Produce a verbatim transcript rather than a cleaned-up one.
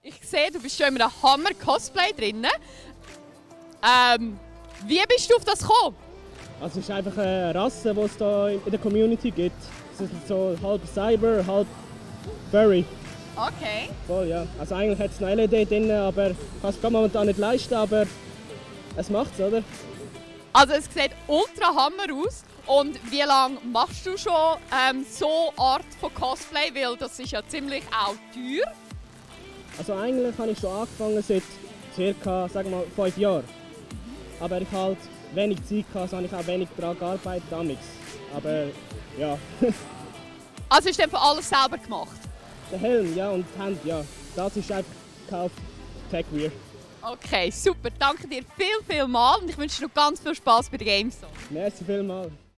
Ich sehe, du bist schon in einem Hammer-Cosplay drin. Ähm, wie bist du auf das gekommen? Also es ist einfach eine Rasse, die es hier in der Community gibt. Es ist so halb Cyber, halb Furry. Okay. Voll, ja. Also eigentlich hat es eine L E D drin, aber ich kann es momentan nicht leisten, aber es macht's, oder? Also es sieht ultra Hammer aus. Und wie lange machst du schon ähm, so eine Art von Cosplay? Weil das ist ja ziemlich auch teuer. Also eigentlich habe ich schon angefangen seit ca. sagen wir mal, fünf Jahren. Aber ich halt wenig Zeit hatte, also habe ich auch wenig daran gearbeitet damals. Aber ja. Also hast du einfach alles selber gemacht? Der Helm, ja, und die Hände, ja. Das ist einfach gekauft, Tech-Wear. Okay, super. Danke dir viel, viel mal und ich wünsche dir noch ganz viel Spaß bei der Gamescom. Merci vielmals.